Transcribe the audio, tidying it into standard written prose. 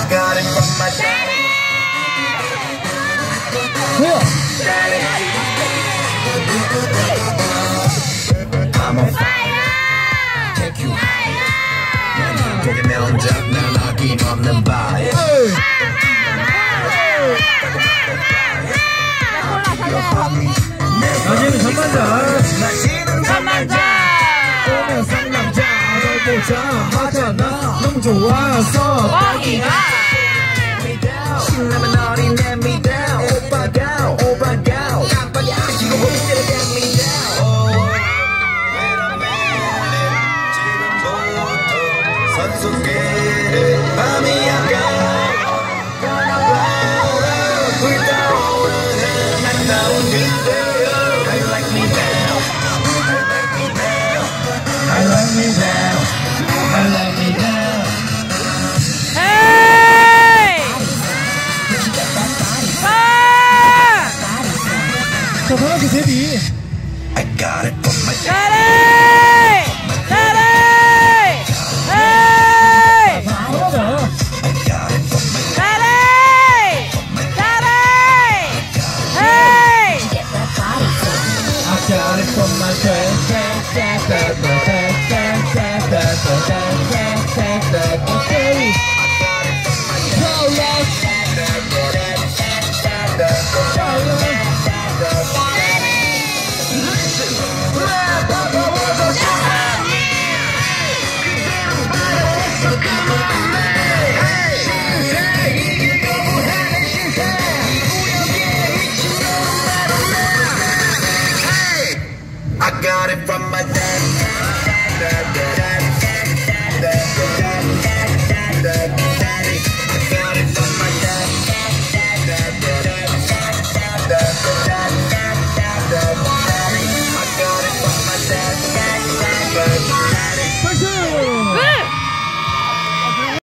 got it from my daddy. I'm on fire. Take you higher. 보기면 장난 아낌없는 바이. 낮에는 잠만자. 낮에는 잠만자. 오면 상남자. 널 보자 하잖아. 너무 좋아서 뻥이가. 신나면 너리 let me down. 오빠가 오빠가 깜빡이 안 켜고 홈대로 get me down. 지금부터 선수께 밤이 약간 불타오르는 아름다운 그대. I like me down. I like me down. I like me down. 자, 편하게 데뷔. I got it from my dad. Got it from my Come on.